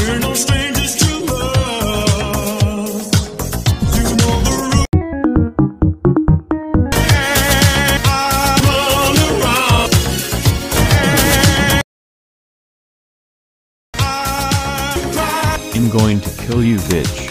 We're no strangers to love. You know the rules. I'm all around. I'm going to kill you, bitch.